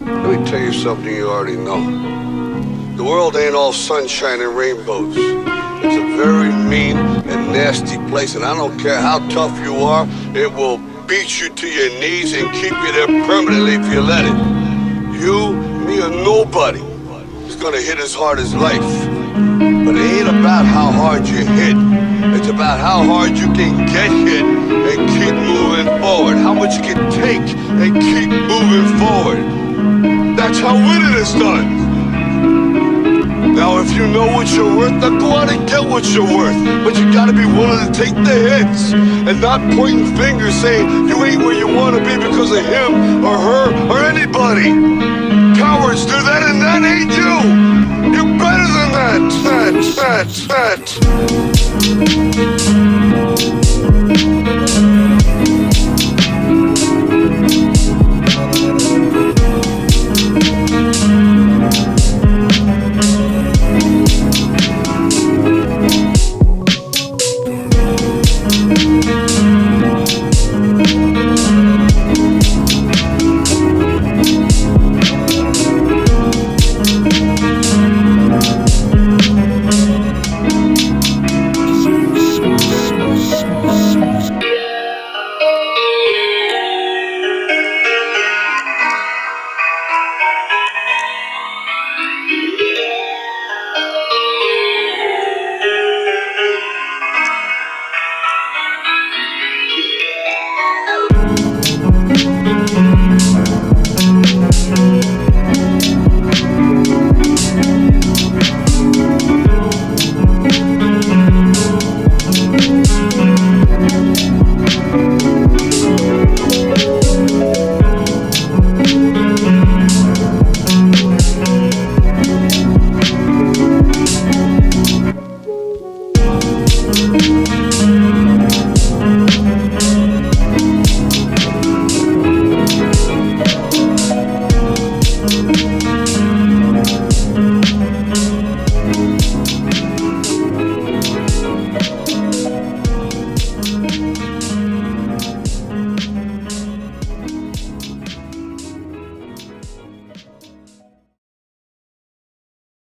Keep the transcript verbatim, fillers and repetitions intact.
Let me tell you something you already know. The world ain't all sunshine and rainbows. It's a very mean and nasty place, and I don't care how tough you are, it will beat you to your knees and keep you there permanently if you let it. You, me, or nobody is gonna hit as hard as life. But it ain't about how hard you hit. It's about how hard you can get hit and keep moving forward. How much you can take and keep moving forward. That's how winning is done. Now, if you know what you're worth, then go out and get what you're worth. But you gotta be willing to take the hits and not pointing fingers saying you ain't where you wanna be because of him or her or anybody. Cowards do that, and that ain't you. You're better than that, that, that, that.